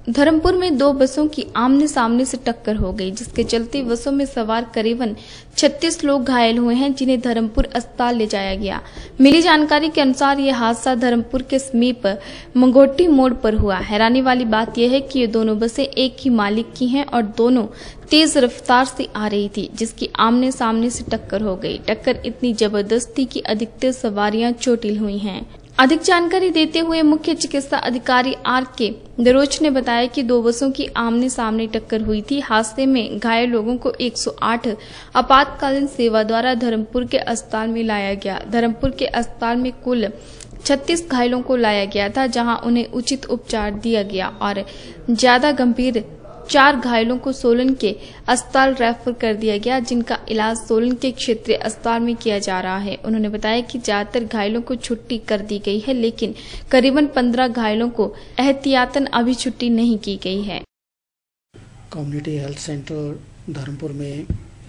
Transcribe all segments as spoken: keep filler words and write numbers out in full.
धर्मपुर में दो बसों की आमने सामने से टक्कर हो गई, जिसके चलते बसों में सवार करीबन छत्तीस लोग घायल हुए हैं, जिन्हें धर्मपुर अस्पताल ले जाया गया। मिली जानकारी के अनुसार यह हादसा धर्मपुर के समीप मंगोटी मोड़ पर हुआ। हैरानी वाली बात यह है कि ये दोनों बसें एक ही मालिक की हैं और दोनों तेज रफ्तार से आ रही थी, जिसकी आमने सामने से टक्कर हो गई। टक्कर इतनी जबरदस्त थी कि अधिकतर सवारियां चोटिल हुई हैं। अधिक जानकारी देते हुए मुख्य चिकित्सा अधिकारी आर के दरोच ने बताया कि दो बसों की आमने सामने टक्कर हुई थी। हादसे में घायल लोगों को एक सौ आठ आपातकालीन सेवा द्वारा धर्मपुर के अस्पताल में लाया गया। धर्मपुर के अस्पताल में कुल छत्तीस घायलों को लाया गया था, जहां उन्हें उचित उपचार दिया गया और ज्यादा गंभीर चार घायलों को सोलन के अस्पताल रेफर कर दिया गया, जिनका इलाज सोलन के क्षेत्रीय अस्पताल में किया जा रहा है। उन्होंने बताया कि ज्यादातर घायलों को छुट्टी कर दी गई है, लेकिन करीबन पंद्रह घायलों को एहतियातन अभी छुट्टी नहीं की गई है। कम्युनिटी हेल्थ सेंटर धर्मपुर में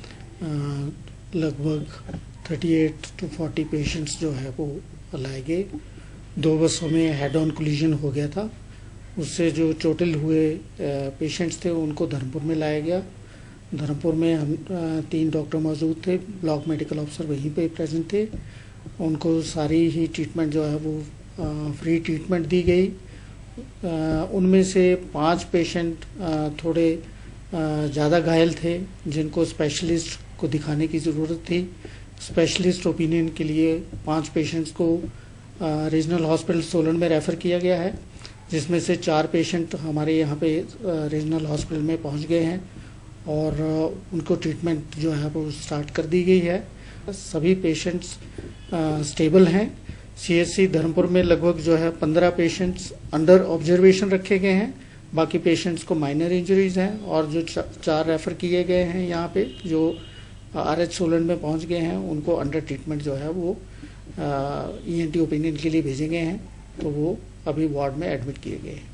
लगभग अड़तीस टू चालीस पेशेंट्स जो है वो लाए गए। दो बसों में हेड ऑन कोलिजन हो गया था, उससे जो चोटिल हुए पेशेंट्स थे उनको धर्मपुर में लाया गया। धर्मपुर में हम तीन डॉक्टर मौजूद थे, ब्लॉक मेडिकल ऑफिसर वहीं पे प्रेजेंट थे। उनको सारी ही ट्रीटमेंट जो है वो फ्री ट्रीटमेंट दी गई। उनमें से पांच पेशेंट थोड़े ज़्यादा घायल थे, जिनको स्पेशलिस्ट को दिखाने की ज़रूरत थी। स्पेशलिस्ट ओपिनियन के लिए पाँच पेशेंट्स को रीजनल हॉस्पिटल सोलन में रेफ़र किया गया है, जिसमें से चार पेशेंट हमारे यहाँ पे रीजनल हॉस्पिटल में पहुँच गए हैं और उनको ट्रीटमेंट जो है वो स्टार्ट कर दी गई है। सभी पेशेंट्स स्टेबल हैं। सीएचसी धर्मपुर में लगभग जो है पंद्रह पेशेंट्स अंडर ऑब्जर्वेशन रखे गए हैं। बाकी पेशेंट्स को माइनर इंजरीज हैं और जो चार रेफ़र किए गए हैं यहाँ पे जो आरएच सोलन में पहुँच गए हैं, उनको अंडर ट्रीटमेंट जो है वो ईएनटी ओपिनियन के लिए भेजे गए हैं, तो वो अभी वार्ड में एडमिट किए गए हैं।